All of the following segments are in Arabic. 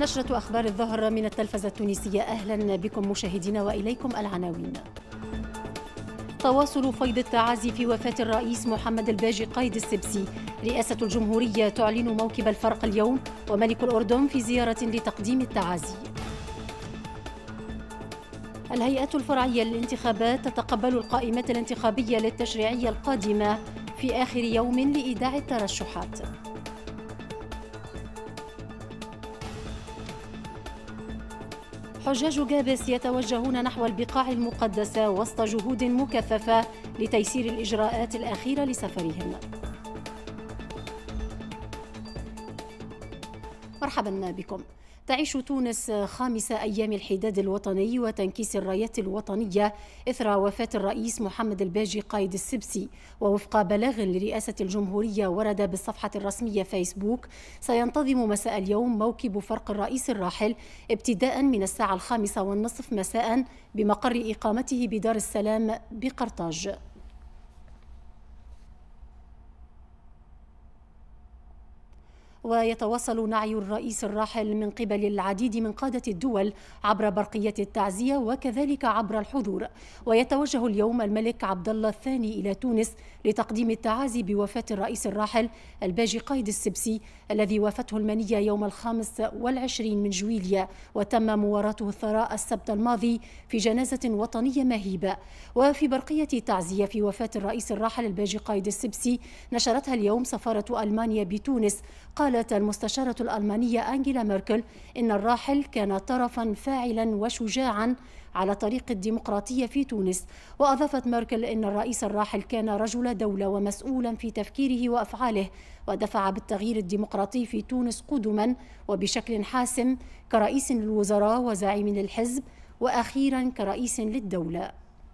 نشرة أخبار الظهر من التلفزة التونسية. أهلا بكم مشاهدينا وإليكم العناوين. تواصل فيض التعازي في وفاة الرئيس محمد الباجي قايد السبسي. رئاسة الجمهورية تعلن موكب الفرق اليوم، وملك الأردن في زيارة لتقديم التعازي. الهيئة الفرعية للانتخابات تتقبل القائمة الانتخابية للتشريعية القادمة في آخر يوم لإيداع الترشحات. حجاج جابس يتوجهون نحو البقاع المقدسة وسط جهود مكثفة لتيسير الإجراءات الأخيرة لسفرهم. مرحبا بكم. تعيش تونس خامس أيام الحداد الوطني وتنكيس الرايات الوطنية إثر وفاة الرئيس محمد الباجي قايد السبسي. ووفق بلاغ لرئاسة الجمهورية ورد بالصفحة الرسمية فيسبوك، سينتظم مساء اليوم موكب فرق الرئيس الراحل ابتداء من 5:30 مساء بمقر إقامته بدار السلام بقرطاج. ويتواصل نعي الرئيس الراحل من قبل العديد من قادة الدول عبر برقية التعزية وكذلك عبر الحضور. ويتوجه اليوم الملك عبد الله الثاني إلى تونس لتقديم التعازي بوفاة الرئيس الراحل الباجي قايد السبسي الذي وافته المنية يوم 25 من جويلية، وتم مواراته الثراء السبت الماضي في جنازة وطنية مهيبة. وفي برقية تعزية في وفاة الرئيس الراحل الباجي قايد السبسي نشرتها اليوم سفارة ألمانيا بتونس، قالت المستشارة الألمانية أنجيلا ميركل إن الراحل كان طرفا فاعلا وشجاعا على طريق الديمقراطية في تونس. وأضافت ميركل إن الرئيس الراحل كان رجل دولة ومسؤولا في تفكيره وأفعاله، ودفع بالتغيير الديمقراطي في تونس قدما وبشكل حاسم كرئيس للوزراء وزعيم للحزب، وأخيرا كرئيس للدولة.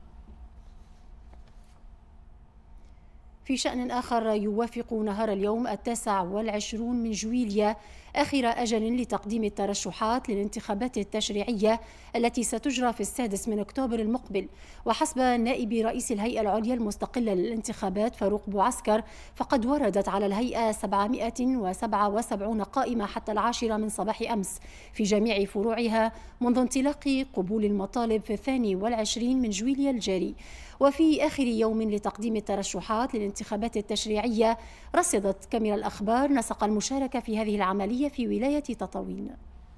في شأن آخر، يوافق نهار اليوم 29 من جويلية آخر أجل لتقديم الترشحات للانتخابات التشريعية التي ستجرى في 6 من أكتوبر المقبل. وحسب نائب رئيس الهيئة العليا المستقلة للانتخابات فاروق بوعسكر، فقد وردت على الهيئة 777 قائمة حتى 10 من صباح أمس في جميع فروعها منذ انطلاق قبول المطالب في 22 من جويلية الجاري. وفي آخر يوم لتقديم الترشحات للانتخابات التشريعية، رصدت كاميرا الأخبار نسق المشاركة في هذه العملية في ولاية تطاوين.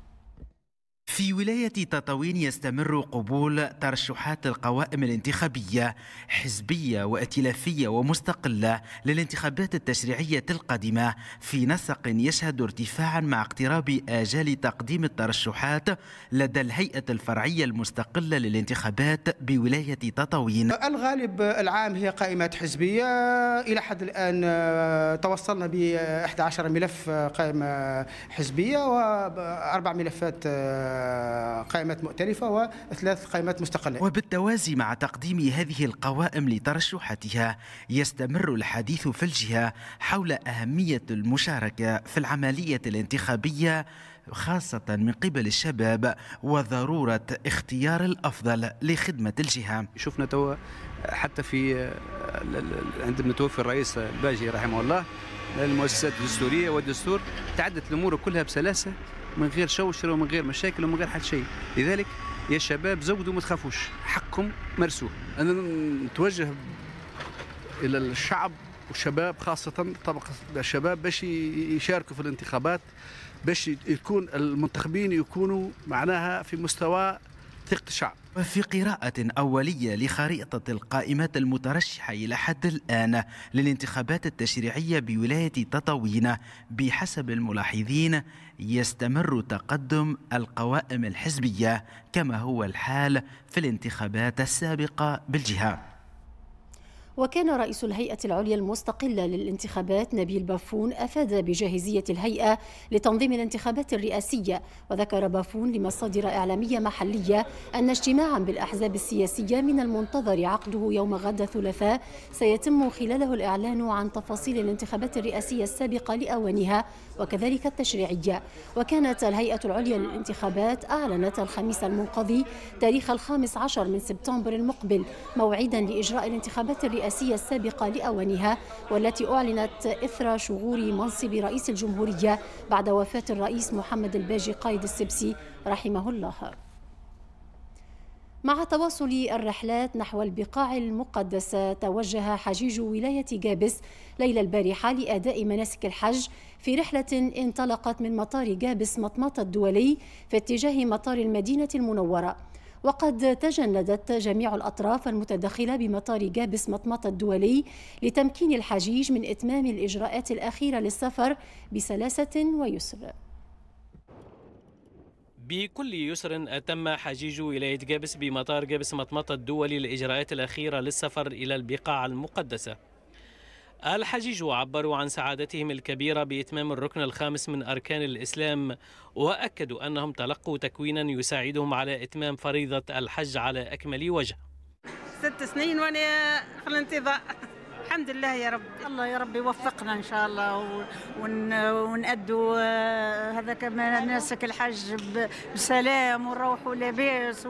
في ولاية تطاوين يستمر قبول ترشحات القوائم الانتخابية حزبية وائتلافية ومستقلة للانتخابات التشريعية القادمة في نسق يشهد ارتفاعا مع اقتراب آجال تقديم الترشحات لدى الهيئة الفرعية المستقلة للانتخابات بولاية تطاوين. الغالب العام هي قائمات حزبية. إلى حد الآن توصلنا ب 11 ملف قائمة حزبية و4 ملفات قائمات مؤتلفة و3 قائمات مستقلة. وبالتوازي مع تقديم هذه القوائم لترشحاتها، يستمر الحديث في الجهة حول أهمية المشاركة في العملية الانتخابية خاصة من قبل الشباب وضرورة اختيار الأفضل لخدمة الجهة. شفنا توا حتى في عندما توفي الرئيس الباجي رحمه الله، المؤسسات الدستورية والدستور تعدت الأمور كلها بسلاسة من غير شوشرة ومن غير مشاكل ومن غير حل شيء. لذلك يا شباب زودوا ما تخافوش، حقكم مرسوه. أنا نتوجه إلى الشعب والشباب خاصة طبقة الشباب باش يشاركوا في الانتخابات، باش يكون المنتخبين يكونوا معناها في مستوى ثقة الشعب. وفي قراءة أولية لخريطة القائمات المترشحة إلى حد الآن للانتخابات التشريعية بولاية تطاوين، بحسب الملاحظين يستمر تقدم القوائم الحزبية كما هو الحال في الانتخابات السابقة بالجهة. وكان رئيس الهيئة العليا المستقلة للانتخابات نبيل بافون أفاد بجاهزية الهيئة لتنظيم الانتخابات الرئاسية. وذكر بافون لمصادر إعلامية محلية أن اجتماعا بالأحزاب السياسية من المنتظر عقده يوم غد الثلاثاء سيتم خلاله الإعلان عن تفاصيل الانتخابات الرئاسية السابقة لأوانها وكذلك التشريعية. وكانت الهيئة العليا للانتخابات أعلنت الخميس المنقضي تاريخ 15 من سبتمبر المقبل موعدا لإجراء الانتخابات الرئاسية الرئاسية السابقة لأوانها، والتي أعلنت إثر شغور منصب رئيس الجمهورية بعد وفاة الرئيس محمد الباجي قايد السبسي رحمه الله. مع تواصل الرحلات نحو البقاع المقدسة، توجه حجيج ولاية جابس ليلة البارحة لأداء مناسك الحج في رحلة انطلقت من مطار جابس مطماطة الدولي في اتجاه مطار المدينة المنورة. وقد تجندت جميع الأطراف المتدخلة بمطار جابس مطماطة الدولي لتمكين الحجيج من إتمام الإجراءات الأخيرة للسفر بسلاسة ويسر. بكل يسر أتم حجيج ولاية جابس بمطار جابس مطمطة الدولي الإجراءات الأخيرة للسفر إلى البقاع المقدسة. الحجيج عبروا عن سعادتهم الكبيرة بإتمام الركن الخامس من أركان الإسلام، وأكدوا أنهم تلقوا تكوينا يساعدهم على إتمام فريضة الحج على أكمل وجه. 6 سنين وأنا في الانتظار. الحمد لله يا رب، الله يا رب يوفقنا إن شاء الله ونأدوا هذاك مناسك الحج بسلام ونروحوا لاباس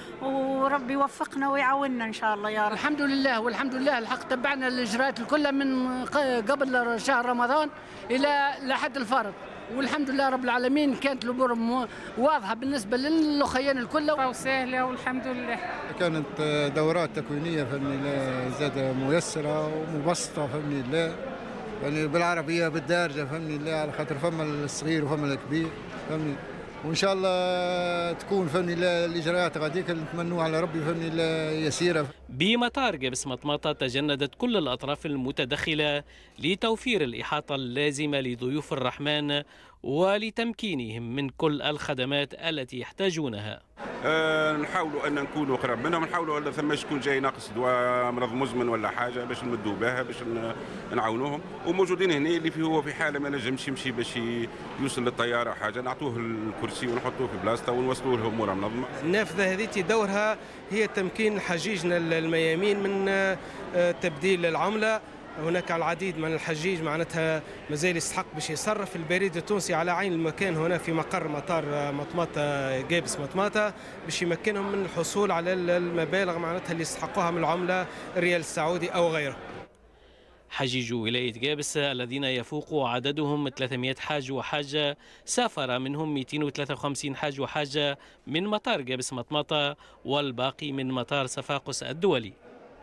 وربي يوفقنا ويعاوننا إن شاء الله يا رب. الحمد لله والحمد لله الحق تبعنا الإجراءات كلها من قبل شهر رمضان إلى لحد الفرض، والحمد لله رب العالمين كانت الأمور واضحة بالنسبة للأخيان الكل وسهلة والحمد لله. كانت دورات تكوينية فهمني الله زاد ميسرة ومبسطة فهمني الله، يعني بالعربية بالدارجة فهمني الله، على خاطر فما الصغير وفما الكبير فهمني، وإن شاء الله تكون فهمني الله الإجراءات غاديك اللي نتمنوها على ربي فهمني الله يسيرة. بمطار جابس مطماطة تجندت كل الأطراف المتدخلة لتوفير الإحاطة اللازمة لضيوف الرحمن ولتمكينهم من كل الخدمات التي يحتاجونها. نحاولوا أن نكونوا قريب منهم، نحاولوا أن ثم شكون جاي ناقص دواء مرض مزمن ولا حاجة باش نمدوا بها باش نعاونوهم، وموجودين هنا اللي هو في حالة ما نجمش يمشي باش يوصل للطيارة حاجة نعطوه الكرسي ونحطوه في بلاصته ونوصلوه له أموره منظمة. النافذة هذه دورها هي تمكين حجيجنا الميامين من تبديل العملة. هناك العديد من الحجيج معناتها مازال يستحق باش يصرف البريد التونسي على عين المكان هنا في مقر مطار مطماطة جابس مطماطة باش يمكنهم من الحصول على المبالغ معناتها اللي يستحقوها من العملة الريال السعودي أو غيره. حجيج ولاية جابس الذين يفوق عددهم 300 حاج وحاجة سافر منهم 253 حاج وحاجة من مطار جابس مطماطة والباقي من مطار صفاقس الدولي.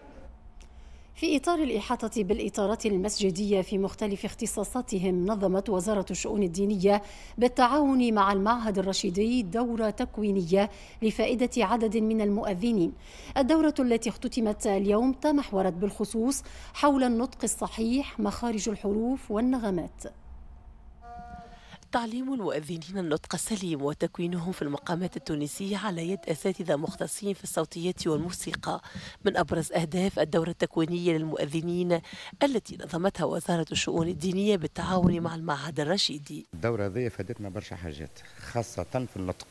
في إطار الإحاطة بالإطارات المسجدية في مختلف اختصاصاتهم، نظمت وزارة الشؤون الدينية بالتعاون مع المعهد الرشيدي دورة تكوينية لفائدة عدد من المؤذنين. الدورة التي اختتمت اليوم تمحورت بالخصوص حول النطق الصحيح، مخارج الحروف والنغمات. تعليم المؤذنين النطق السليم وتكوينهم في المقامات التونسية على يد أساتذة مختصين في الصوتيات والموسيقى من أبرز أهداف الدورة التكوينية للمؤذنين التي نظمتها وزارة الشؤون الدينية بالتعاون مع المعهد الرشيدي. الدورة هذه فادتنا برشا حاجات خاصة في النطق.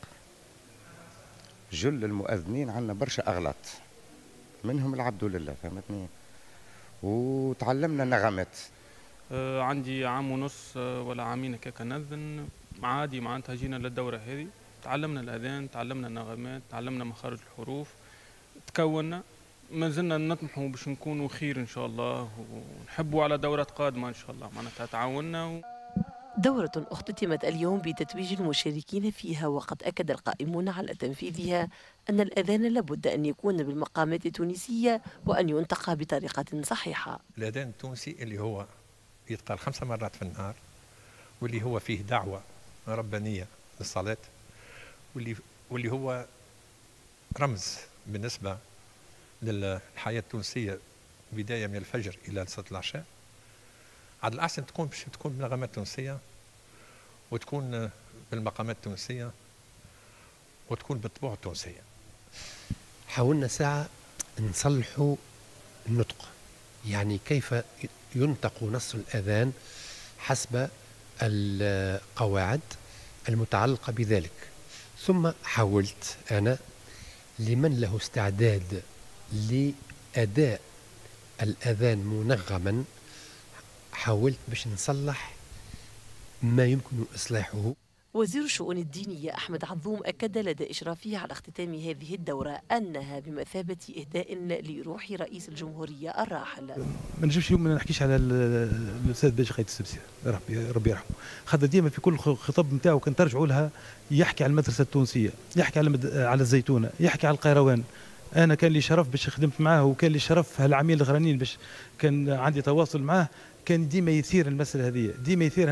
جل المؤذنين عندنا برشا أغلاط منهم العبد لله فهمتني، وتعلمنا نغمات. عندي عام ونص ولا عامين هكاك نأذن عادي، معناتها جينا للدورة هذه تعلمنا الأذان، تعلمنا النغمات، تعلمنا مخارج الحروف، تكوننا، ما زلنا نطمحوا باش نكونوا خير إن شاء الله ونحبوا على دورات قادمة إن شاء الله، معناتها تعاوننا. دورة اختتمت اليوم بتتويج المشاركين فيها، وقد أكد القائمون على تنفيذها أن الأذان لابد أن يكون بالمقامات التونسية وأن ينطق بطريقة صحيحة. الأذان التونسي اللي هو يتقال 5 مرات في النهار، واللي هو فيه دعوة ربانية للصلاة، واللي هو رمز بالنسبة للحياة التونسية بداية من الفجر إلى صلاة العشاء. عاد الأحسن تكون بالنغمات التونسية وتكون بالمقامات التونسية وتكون بالطبوع التونسية. حاولنا ساعة نصلحوا النطق، يعني كيف ينطق نص الأذان حسب القواعد المتعلقة بذلك. ثم حاولت أنا لمن له استعداد لأداء الأذان منغما، حاولت باش نصلح ما يمكن إصلاحه. وزير الشؤون الدينية أحمد عظوم أكد لدى إشرافه على اختتام هذه الدورة أنها بمثابة إهداء لروح رئيس الجمهورية الراحل. ما نجمش اليوم ما نحكيش على الأستاذ باجي قايد السبسي ربي يرحمه، خاطر ديما في كل خطاب نتاعو كان ترجعوا لها يحكي على المدرسة التونسية، يحكي على الزيتونة، يحكي على القيروان. أنا كان لي شرف باش خدمت معاه، وكان لي شرف هالعامين الأخرانيين باش كان عندي تواصل معاه، كان ديما يثير المسألة هذه، ديما يثير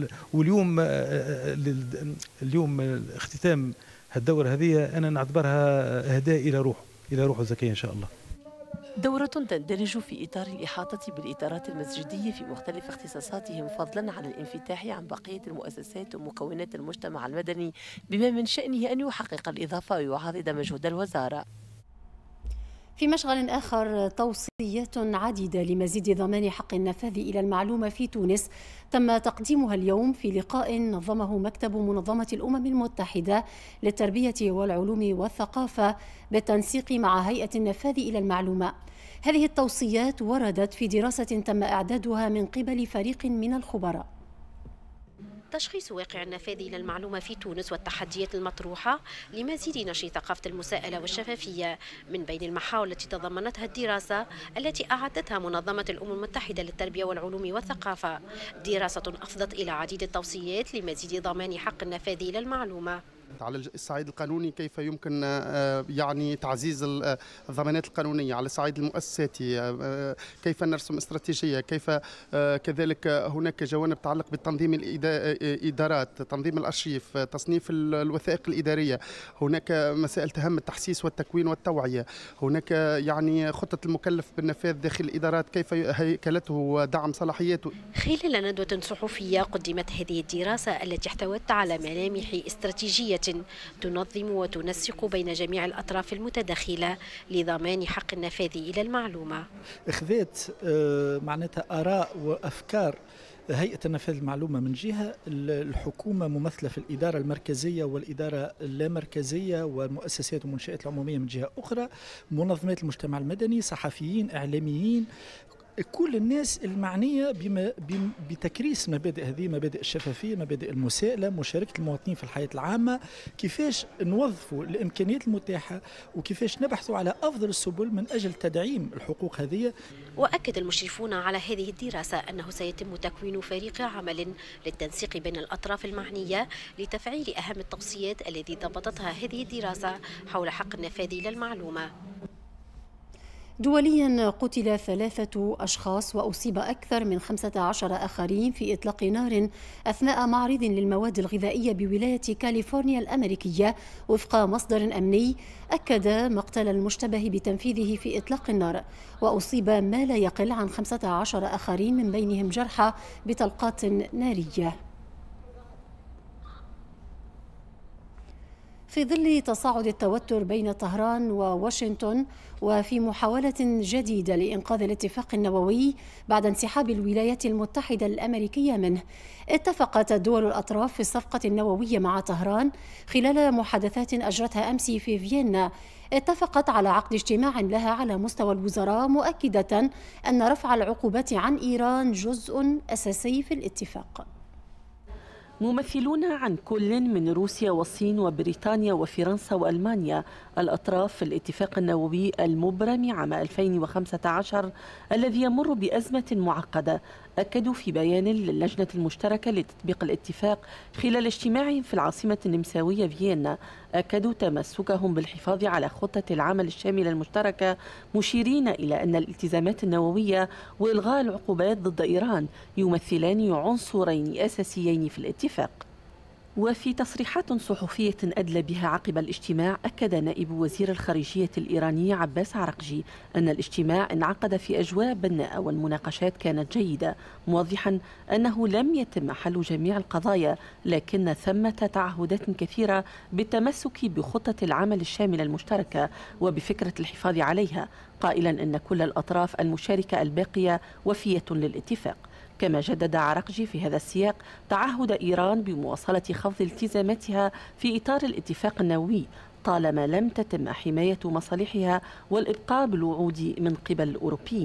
واليوم اختتام هالدورة هذه أنا نعتبرها إهداء إلى روحه الزكية إن شاء الله. دورة تندرج في إطار الإحاطة بالإدارات المسجدية في مختلف اختصاصاتهم، فضلا عن الانفتاح عن بقية المؤسسات ومكونات المجتمع المدني بما من شأنه أن يحقق الإضافة ويعاضد مجهود الوزارة. في مشغل آخر، توصيات عديدة لمزيد ضمان حق النفاذ إلى المعلومة في تونس تم تقديمها اليوم في لقاء نظمه مكتب منظمة الأمم المتحدة للتربية والعلوم والثقافة بالتنسيق مع هيئة النفاذ إلى المعلومة. هذه التوصيات وردت في دراسة تم إعدادها من قبل فريق من الخبراء. تشخيص واقع النفاذ إلى المعلومة في تونس والتحديات المطروحة لمزيد نشر ثقافة المساءلة والشفافية من بين المحاور التي تضمنتها الدراسة التي أعدتها منظمة الأمم المتحدة للتربية والعلوم والثقافة. دراسة أفضت إلى عديد التوصيات لمزيد ضمان حق النفاذ إلى المعلومة. على الصعيد القانوني كيف يمكن يعني تعزيز الضمانات القانونية، على الصعيد المؤسساتي كيف نرسم استراتيجية، كيف كذلك هناك جوانب تتعلق بتنظيم الإدارات، تنظيم الأرشيف، تصنيف الوثائق الإدارية، هناك مسائل تهم التحسيس والتكوين والتوعية، هناك يعني خطة المكلف بالنفاذ داخل الإدارات كيف هيكلته ودعم صلاحياته. خلال ندوة صحفية قدمت هذه الدراسة التي احتوت على ملامح استراتيجية تنظم وتنسق بين جميع الأطراف المتداخلة لضمان حق النفاذ إلى المعلومة. إخذات معناتها آراء وأفكار هيئة النفاذ المعلومة من جهة، الحكومة ممثلة في الإدارة المركزية والإدارة اللامركزية والمؤسسات والمنشآت العمومية من جهة أخرى، منظمات المجتمع المدني، صحفيين، إعلاميين، كل الناس المعنية بتكريس مبادئ هذه، مبادئ الشفافية، مبادئ المساءلة، مشاركة المواطنين في الحياة العامة، كيفاش نوظفوا الإمكانيات المتاحة وكيفاش نبحثوا على أفضل السبل من أجل تدعيم الحقوق هذه. وأكد المشرفون على هذه الدراسة أنه سيتم تكوين فريق عمل للتنسيق بين الأطراف المعنية لتفعيل أهم التوصيات التي ضبطتها هذه الدراسة حول حق النفاذ إلى المعلومة. دوليا، قتل 3 أشخاص وأصيب أكثر من 15 آخرين في إطلاق نار أثناء معرض للمواد الغذائية بولاية كاليفورنيا الأمريكية، وفق مصدر أمني أكد مقتل المشتبه بتنفيذه في إطلاق النار. وأصيب ما لا يقل عن 15 آخرين من بينهم جرحى بطلقات نارية. في ظل تصاعد التوتر بين طهران وواشنطن، وفي محاولة جديدة لإنقاذ الاتفاق النووي بعد انسحاب الولايات المتحدة الأمريكية منه، اتفقت الدول الأطراف في الصفقة النووية مع طهران خلال محادثات أجرتها أمس في فيينا. اتفقت على عقد اجتماع لها على مستوى الوزراء، مؤكدة أن رفع العقوبات عن إيران جزء أساسي في الاتفاق. ممثلون عن كل من روسيا والصين وبريطانيا وفرنسا وألمانيا، الأطراف في الاتفاق النووي المبرم عام 2015 الذي يمر بأزمة معقدة، أكدوا في بيان للجنة المشتركة لتطبيق الاتفاق خلال اجتماعهم في العاصمة النمساوية فيينا، أكدوا تمسكهم بالحفاظ على خطة العمل الشاملة المشتركة، مشيرين إلى أن الالتزامات النووية وإلغاء العقوبات ضد إيران يمثلان عنصرين أساسيين في الاتفاق. وفي تصريحات صحفية أدلى بها عقب الاجتماع، أكد نائب وزير الخارجية الإيراني عباس عرقجي أن الاجتماع انعقد في أجواء بناءة والمناقشات كانت جيدة، موضحا أنه لم يتم حل جميع القضايا، لكن ثمة تعهدات كثيرة بالتمسك بخطة العمل الشاملة المشتركة وبفكرة الحفاظ عليها، قائلا أن كل الأطراف المشاركة الباقية وفية للاتفاق. كما جدد عرقجي في هذا السياق تعهد إيران بمواصلة خفض التزاماتها في إطار الاتفاق النووي طالما لم تتم حماية مصالحها والإبقاء بالوعود من قبل الأوروبيين.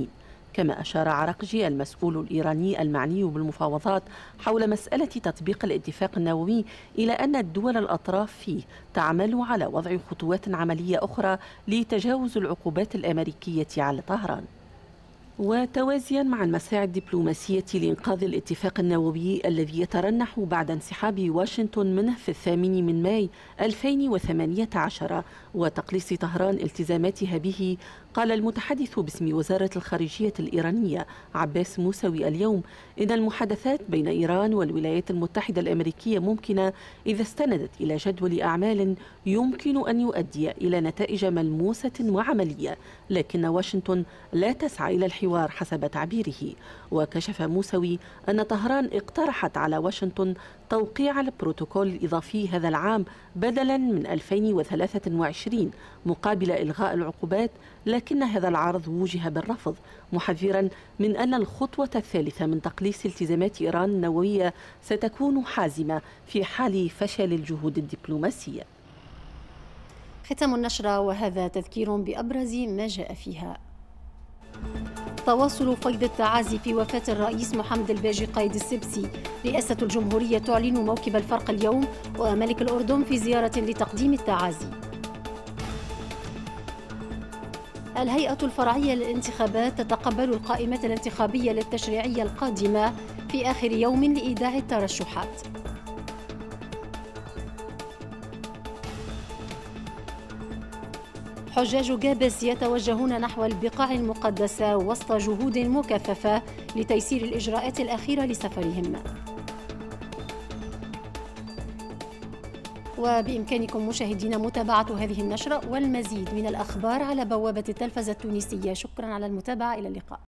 كما أشار عرقجي المسؤول الإيراني المعني بالمفاوضات حول مسألة تطبيق الاتفاق النووي إلى أن الدول الأطراف فيه تعمل على وضع خطوات عملية أخرى لتجاوز العقوبات الأمريكية على طهران. وتوازيا مع المساعي الدبلوماسية لإنقاذ الاتفاق النووي الذي يترنح بعد انسحاب واشنطن منه في 8 من ماي 2018 وتقليص طهران التزاماتها به، قال المتحدث باسم وزارة الخارجية الإيرانية عباس موسوي اليوم إن المحادثات بين إيران والولايات المتحدة الأمريكية ممكنة إذا استندت إلى جدول أعمال يمكن أن يؤدي إلى نتائج ملموسة وعملية، لكن واشنطن لا تسعى إلى الحوار حسب تعبيره. وكشف موسوي أن طهران اقترحت على واشنطن توقيع البروتوكول الإضافي هذا العام بدلا من 2023 مقابل إلغاء العقوبات، لكن هذا العرض وجه بالرفض، محذرا من أن الخطوة الثالثة من تقليص التزامات إيران النووية ستكون حازمة في حال فشل الجهود الدبلوماسية. ختام النشرة وهذا تذكير بأبرز ما جاء فيها. تواصل فيض التعازي في وفاة الرئيس محمد الباجي قايد السبسي. رئاسة الجمهورية تعلن موكب الفرق اليوم، وملك الأردن في زيارة لتقديم التعازي. الهيئة الفرعية للانتخابات تتقبل القائمة الانتخابية للتشريعية القادمة في آخر يوم لإيداع الترشحات. حجاج جابس يتوجهون نحو البقاع المقدسة وسط جهود مكثفة لتيسير الإجراءات الأخيرة لسفرهم. وبإمكانكم مشاهدينا متابعة هذه النشرة والمزيد من الأخبار على بوابة التلفزة التونسية. شكرا على المتابعة، إلى اللقاء.